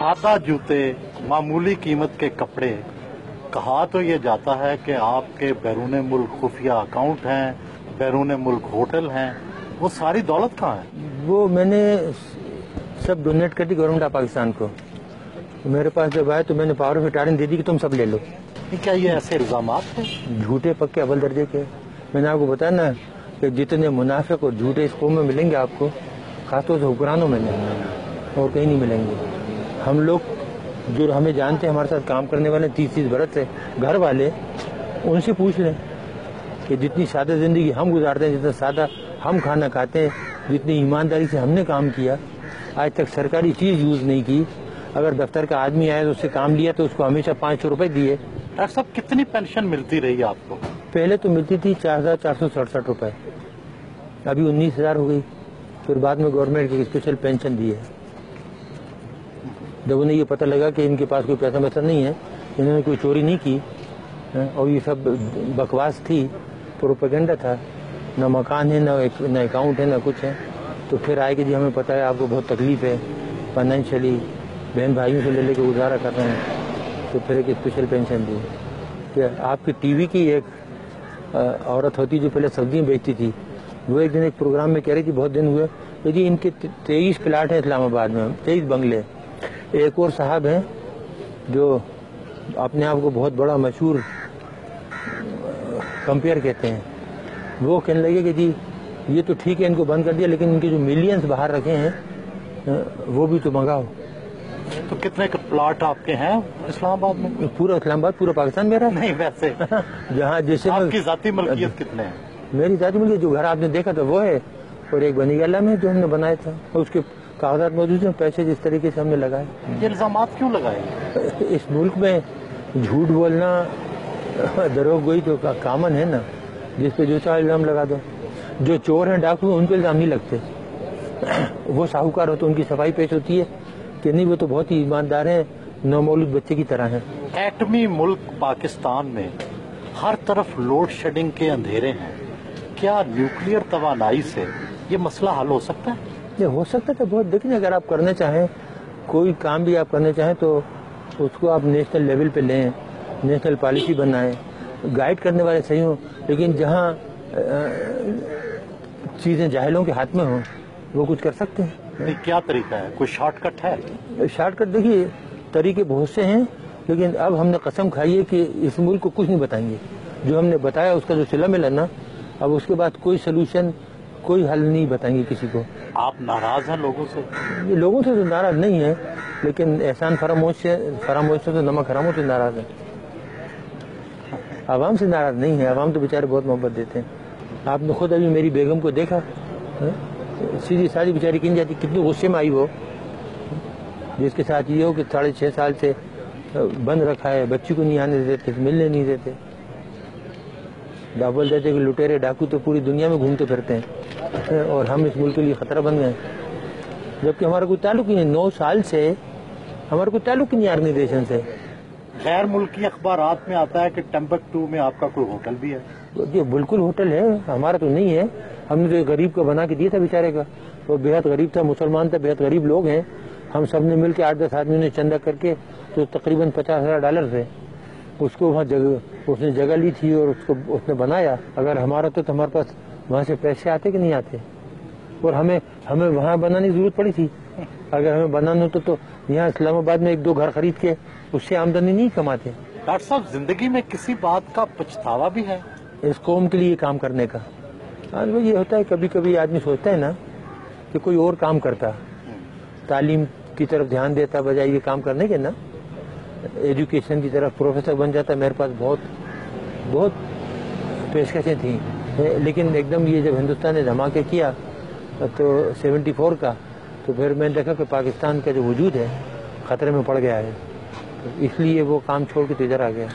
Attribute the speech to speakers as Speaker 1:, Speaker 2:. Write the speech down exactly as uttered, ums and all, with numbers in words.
Speaker 1: सादा जूते, मामूली कीमत के कपड़े, कहा तो ये जाता है कि आपके बैरून मुल्क खुफिया अकाउंट हैं, बैरून मुल्क होटल हैं, वो सारी दौलत कहाँ है?
Speaker 2: वो मैंने सब डोनेट कर दी गवर्नमेंट ऑफ पाकिस्तान को। मेरे पास जब आए तो मैंने पावर ऑफ अटॉर्नी दे दी कि तुम सब ले लो।
Speaker 1: क्या ये ऐसे इल्जामात हैं?
Speaker 2: झूठे पक्के अव्वल दर्जे के। मैंने आपको बताया ना कि जितने मुनाफिक और झूठे इस कौम में मिलेंगे आपको, खासतौर से हुक्मरानों में नहीं, और कहीं नहीं मिलेंगे। हम लोग जो हमें जानते हैं, हमारे साथ काम करने वाले तीस तीस बरस से घर वाले, उनसे पूछ लें कि जितनी सादा जिंदगी हम गुजारते हैं, जितना सादा हम खाना खाते हैं, जितनी ईमानदारी से हमने काम किया, आज तक सरकारी चीज यूज नहीं की। अगर दफ्तर का आदमी आया तो उससे काम लिया तो उसको हमेशा पाँच सौ रुपए दिए।
Speaker 1: डॉक्टर साहब, कितनी पेंशन मिलती रही आपको?
Speaker 2: पहले तो मिलती थी चार हजार चार सौ सड़सठ रुपए, अभी उन्नीस हजार हो गई। फिर बाद में गवर्नमेंट की स्पेशल पेंशन दी है। जब उन्हें ये पता लगा कि इनके पास कोई पैसा वैसा नहीं है, इन्होंने कोई चोरी नहीं की और ये सब बकवास थी, प्रोपेगेंडा था, न मकान है, न न अकाउंट है, न कुछ है, तो फिर आए कि जी हमें पता है आपको बहुत तकलीफ है फाइनेंशियली, बहन भाइयों से ले लेके गुजारा कर रहे हैं, तो फिर एक स्पेशल पेंशन दी। कि आपकी टीवी की एक औरत होती जो पहले सब्जियाँ बेचती थी, वो एक दिन एक प्रोग्राम में कह रही थी, बहुत दिन हुए, तो जी इनके तेईस प्लाट हैं इस्लामाबाद में, तेईस बंगले। एक और साहब हैं जो अपने आप को बहुत बड़ा मशहूर कंपेयर कहते हैं, वो कहने लगे कि जी ये तो ठीक है इनको बंद कर दिया, लेकिन इनके जो मिलियंस बाहर रखे हैं वो भी तो मंगाओ।
Speaker 1: तो कितने प्लॉट आपके हैं इस्लामाबाद में?
Speaker 2: पूरा इस्लामाबाद, पूरा पाकिस्तान मेरा
Speaker 1: नहीं, वैसे
Speaker 2: जहाँ जैसे
Speaker 1: आपकी जाती मलकियत कितने हैं?
Speaker 2: मेरी जाती मलकियत जो घर आपने देखा था वो है, और एक बनी गला में जो हमने बनाया था, और उसके कागजात मौजूद हैं, पैसे जिस तरीके से हमने लगाए।
Speaker 1: ये इल्जामात क्यों लगाए?
Speaker 2: इस मुल्क में झूठ बोलना, दरोगोई तो कामन है ना, जिस पे जो चाहे इल्जाम लगा दो। जो चोर हैं, डाकू हैं, उन पे इल्जाम नहीं लगते। वो साहूकार हो तो उनकी सफाई पेश होती है कि नहीं वो तो बहुत ही ईमानदार हैं, नौमौलूद बच्चे की तरह हैं।
Speaker 1: एटमी मुल्क पाकिस्तान में हर तरफ लोड शेडिंग के अंधेरे हैं, क्या न्यूक्लियर तवानाई से ये मसला हल हो सकता है?
Speaker 2: ये हो सकता है बहुत। देखिए, अगर आप करना चाहें, कोई काम भी आप करना चाहें तो उसको आप नेशनल लेवल पे लें, नेशनल पॉलिसी बनाएं, गाइड करने वाले सही हों, लेकिन जहाँ चीज़ें जाहिलों के हाथ में हों वो कुछ कर सकते हैं।
Speaker 1: नहीं, क्या तरीका है? कोई शॉर्टकट है?
Speaker 2: शॉर्टकट देखिए, तरीके बहुत से हैं, लेकिन अब हमने कसम खाई है कि इस मुल्क को कुछ नहीं बताएंगे। जो हमने बताया उसका जो सिला मिला ना, अब उसके बाद कोई सोल्यूशन, कोई हल नहीं बताएंगे किसी को।
Speaker 1: आप नाराज हैं लोगों से?
Speaker 2: ये लोगों से तो नाराज नहीं है, लेकिन एहसान फरामोश से फरामोश से तो नमक हरामों से नाराज है। आवाम से नाराज नहीं है, आवाम तो बेचारे बहुत मोहब्बत देते हैं। आपने खुद अभी मेरी बेगम को देखा, सीधी सादी बेचारी किन जाती, कितने गुस्से में आई वो, जिसके साथ ये हो कि साढ़े छः साल से बंद रखा है, बच्ची को नहीं आने देते, मिलने नहीं देते। बोल देते कि लुटेरे डाकू तो पूरी दुनिया में घूमते फिरते हैं और हम इस मुल्क के लिए खतरा बन गए, जबकि हमारा कोई ताल्लुक ही नहीं। नौ साल से हमारा कोई ताल्लुक ही नहीं ऑर्गेनाइजेशन से।
Speaker 1: गैर मुल्की अखबारात में आता है कि टम्बकटू में आपका कोई होटल भी है।
Speaker 2: ये बिल्कुल होटल है, हमारा तो नहीं है। हमने तो गरीब को बना के दिया था बेचारे का, वो बेहद गरीब था, मुसलमान था, बेहद गरीब लोग हैं। हम सब ने मिल के आठ दस आदमियों ने चंदा करके, तो तकरीबन पचास हजार डॉलर थे, उसको वहाँ जगह उसने जगह ली थी और उसको उसने बनाया। अगर हमारा तो, तो हमारे पास वहाँ से पैसे आते कि नहीं आते, और हमें हमें वहाँ बनाने की जरूरत पड़ी थी। अगर हमें बनाना होता तो यहाँ इस्लामाबाद में एक दो घर खरीद के उससे आमदनी नहीं कमाते।
Speaker 1: डॉक्टर साहब, जिंदगी में किसी बात का पछतावा भी है?
Speaker 2: इस कौम के लिए काम करने का। आज वो ये होता है, कभी कभी आदमी सोचता है ना कि कोई और काम करता, तालीम की तरफ ध्यान देता बजाय ये काम करने के ना, एजुकेशन की तरफ प्रोफेसर बन जाता। मेरे पास बहुत बहुत पेशकशें थी, लेकिन एकदम ये जब हिंदुस्तान ने धमाके किया तो सेवेंटी फोर का, तो फिर मैंने देखा कि पाकिस्तान का जो वजूद है खतरे में पड़ गया है, तो इसलिए वो काम छोड़ के तो इधर आ गया।